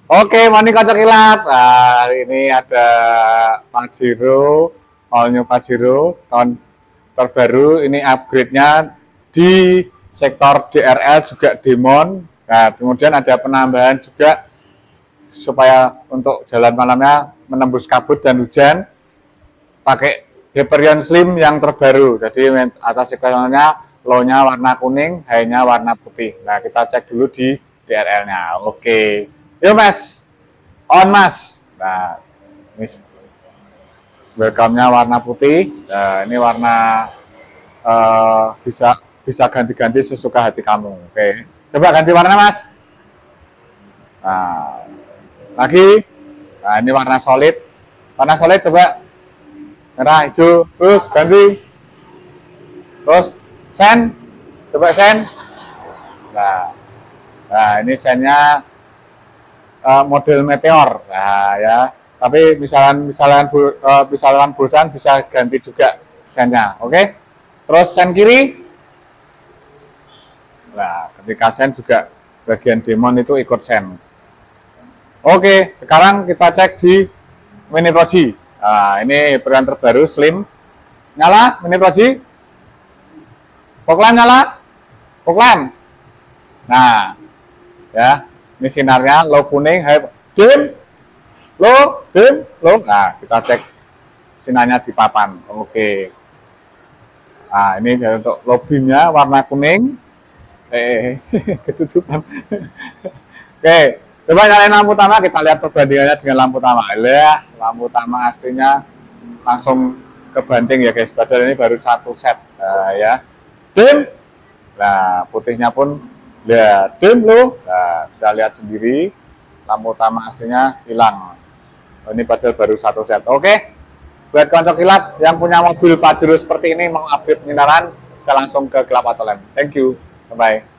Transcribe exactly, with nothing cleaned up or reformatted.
Oke, Mani Kocok Kilat. Nah, ini ada Pajero, all new Pajero tahun terbaru. Ini upgrade-nya di sektor D R L juga Demon. Nah, kemudian ada penambahan juga supaya untuk jalan malamnya menembus kabut dan hujan pakai Hyperion Slim yang terbaru. Jadi atas sekelnya low-nya warna kuning, high-nya warna putih. Nah, kita cek dulu di D R L-nya. Oke. Yuk mas, on mas. Nah, ini welcome-nya warna putih. Nah, ini warna uh, bisa bisa ganti-ganti sesuka hati kamu. Oke, coba ganti warna mas. Nah, lagi. Nah, ini warna solid. Warna solid coba merah, hijau, terus ganti. Terus sen, coba sen. Nah, nah ini sennya Uh, model meteor, nah ya. Tapi misalkan misalkan uh, misalkan bosan bisa ganti juga sennya, oke? Okay? Terus sen kiri, nah ketika sen juga bagian demon itu ikut sen. Oke, okay, sekarang kita cek di Mini Proji. Nah ini Hyperion terbaru slim, nyala Mini Proji, poklan nyala, poklan. Nah, ya. Ini sinarnya low kuning, dim, low, dim, low. Nah, kita cek sinarnya di papan. Oke. Nah, ini untuk low beamnya warna kuning. Eh, ketutupan. Oke, coba nyalain lampu utama, kita lihat perbandingannya dengan lampu utama. Ya, lampu utama aslinya langsung kebanting ya guys. Padahal ini baru satu set. Nah, ya. Dim. Nah, putihnya pun ya, dim loh. Nah, bisa lihat sendiri lampu utama aslinya hilang. Oh, ini padahal baru satu set. Oke, buat Kocok Kilat yang punya mobil Pajero seperti ini mau upgrade penyinaran, bisa langsung ke Kelapa Tolen. Thank you, bye bye.